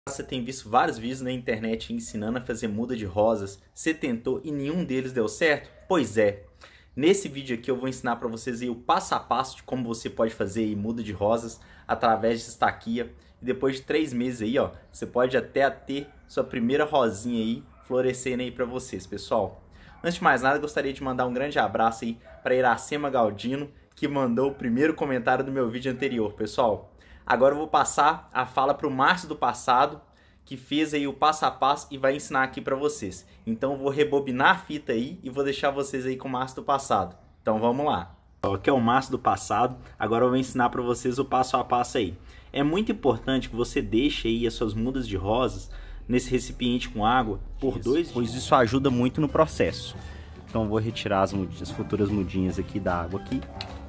Você tem visto vários vídeos na internet ensinando a fazer muda de rosas, você tentou e nenhum deles deu certo? Pois é, nesse vídeo aqui eu vou ensinar para vocês aí o passo a passo de como você pode fazer aí muda de rosas através de estaquia. E depois de 3 meses aí, ó, você pode até ter sua primeira rosinha aí florescendo aí para vocês, pessoal. Antes de mais nada, eu gostaria de mandar um grande abraço aí para Iracema Galdino, que mandou o primeiro comentário do meu vídeo anterior, pessoal. Agora eu vou passar a fala para o Márcio do passado, que fez aí o passo a passo e vai ensinar aqui para vocês. Então eu vou rebobinar a fita aí e vou deixar vocês aí com o Márcio do passado. Então vamos lá. Aqui é o Márcio do passado, agora eu vou ensinar para vocês o passo a passo aí. É muito importante que você deixe aí as suas mudas de rosas nesse recipiente com água por 2 dias, pois isso ajuda muito no processo. Então eu vou retirar as futuras mudinhas aqui da água aqui.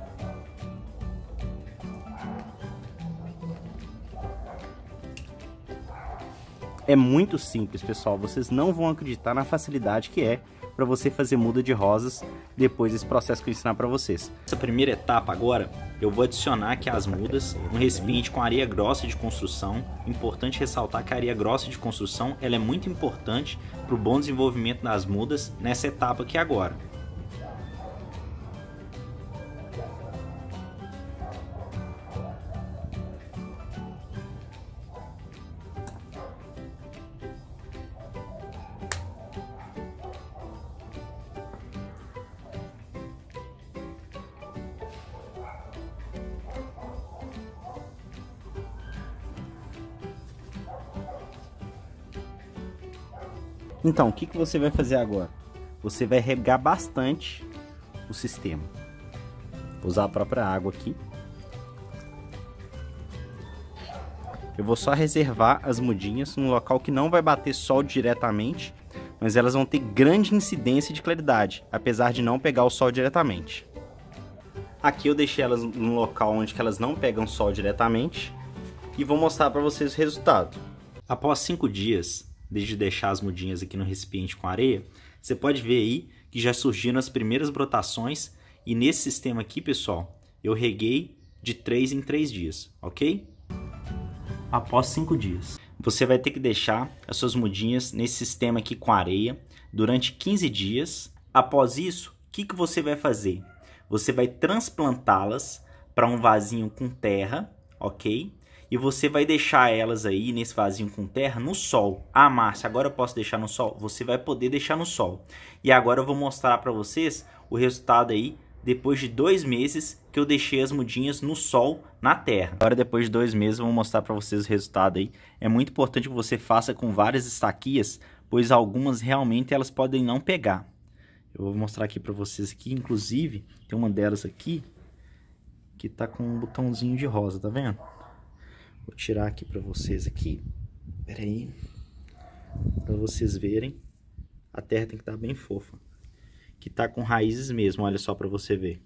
É muito simples, pessoal, vocês não vão acreditar na facilidade que é para você fazer muda de rosas depois desse processo que eu ensinar para vocês. Essa primeira etapa agora, eu vou adicionar aqui as mudas no recipiente com areia grossa de construção. Importante ressaltar que a areia grossa de construção ela é muito importante para o bom desenvolvimento das mudas nessa etapa aqui agora. Então, o que você vai fazer agora? Você vai regar bastante o sistema. Vou usar a própria água aqui. Eu vou só reservar as mudinhas num local que não vai bater sol diretamente, mas elas vão ter grande incidência de claridade, apesar de não pegar o sol diretamente. Aqui eu deixei elas num local onde elas não pegam sol diretamente e vou mostrar para vocês o resultado. Após 5 dias, desde deixar as mudinhas aqui no recipiente com areia, você pode ver aí que já surgiram as primeiras brotações e nesse sistema aqui, pessoal, eu reguei de 3 em 3 dias, ok? Após 5 dias, você vai ter que deixar as suas mudinhas nesse sistema aqui com areia durante 15 dias. Após isso, o que você vai fazer? Você vai transplantá-las para um vasinho com terra, ok? E você vai deixar elas aí nesse vasinho com terra no sol. Ah, Márcia, agora eu posso deixar no sol? Você vai poder deixar no sol. E agora eu vou mostrar para vocês o resultado aí depois de 2 meses que eu deixei as mudinhas no sol, na terra. Agora depois de 2 meses eu vou mostrar para vocês o resultado aí. É muito importante que você faça com várias estaquias, pois algumas realmente elas podem não pegar. Eu vou mostrar aqui para vocês aqui, inclusive tem uma delas aqui que tá com um botãozinho de rosa, tá vendo? Vou tirar aqui para vocês aqui. Pera aí. Para vocês verem. A terra tem que estar bem fofa. Que tá com raízes mesmo, olha só para você ver.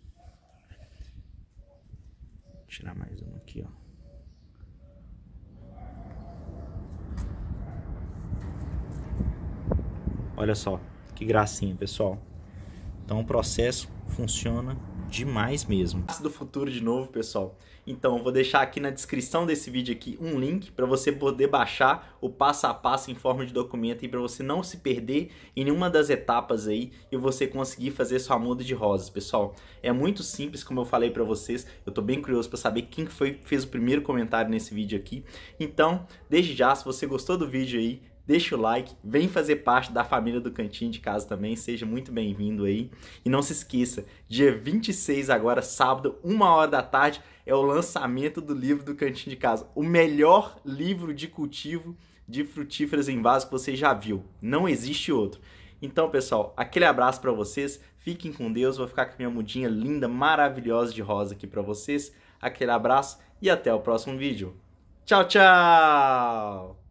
Vou tirar mais uma aqui, ó. Olha só, que gracinha, pessoal. Então o processo funciona demais mesmo. Do futuro de novo, pessoal. Então eu vou deixar aqui na descrição desse vídeo aqui um link para você poder baixar o passo a passo em forma de documento e para você não se perder em nenhuma das etapas aí e você conseguir fazer sua muda de rosas, pessoal. É muito simples, como eu falei para vocês. Eu tô bem curioso para saber quem foi que fez o primeiro comentário nesse vídeo aqui. Então, desde já, se você gostou do vídeo aí, deixa o like, vem fazer parte da família do Cantinho de Casa também, seja muito bem-vindo aí. E não se esqueça, dia 26 agora, sábado, 1h da tarde, é o lançamento do livro do Cantinho de Casa. O melhor livro de cultivo de frutíferas em vaso que você já viu. Não existe outro. Então, pessoal, aquele abraço para vocês. Fiquem com Deus. Vou ficar com minha mudinha linda, maravilhosa de rosa aqui para vocês. Aquele abraço e até o próximo vídeo. Tchau, tchau!